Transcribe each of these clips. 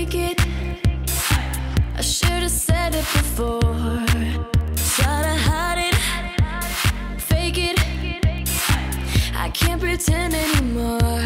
take it. I should have said it before. Try to hide it, fake it. I can't pretend anymore.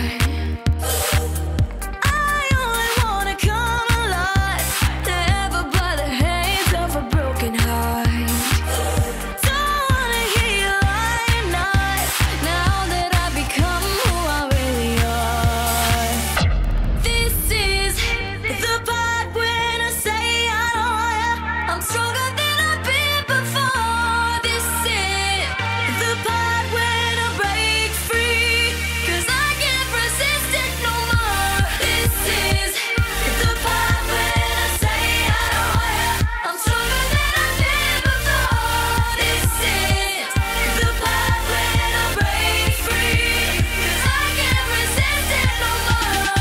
I only wanna come alive, never by the hands of a broken heart. Don't wanna hear you lie at night, now that I've become who I really are. This is the part when I say I don't want ya. I'm stronger than I've been before. This is the part when I break free, 'cause I can't resist it no more. This is the part when I say I don't want ya. I'm stronger than I've been before. This is the part when I break free, 'cause I can't resist it no more.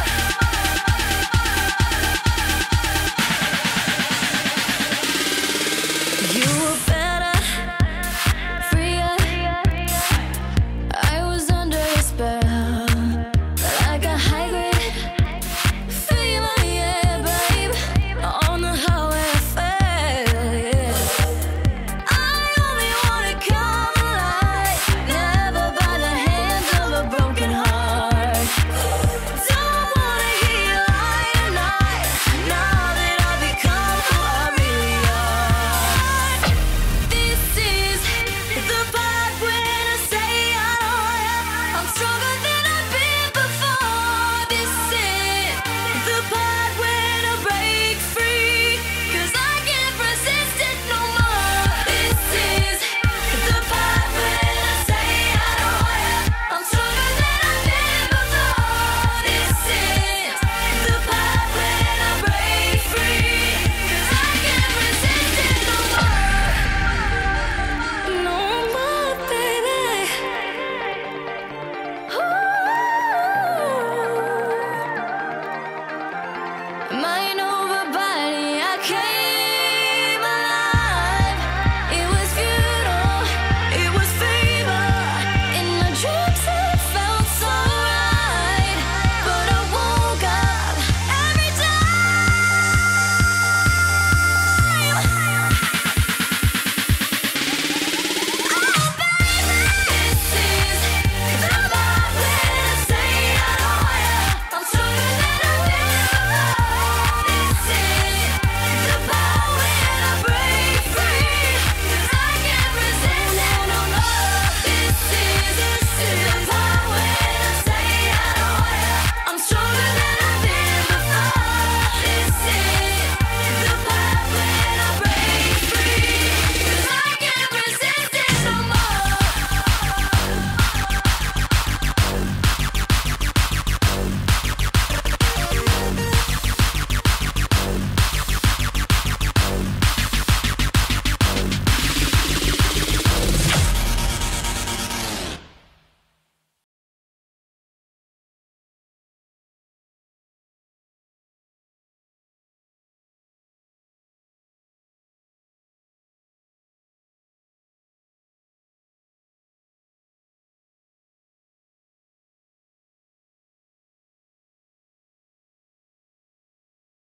You were better, freer. I was under a spell, like a high grade fever, yeah, babe. On the highway I fell, yeah. I only wanna come alive, never by the hands of a broken heart. Don't wanna hear you lie at night, now that I've become who I really are. This is the part when I say I don't want ya. I'm stronger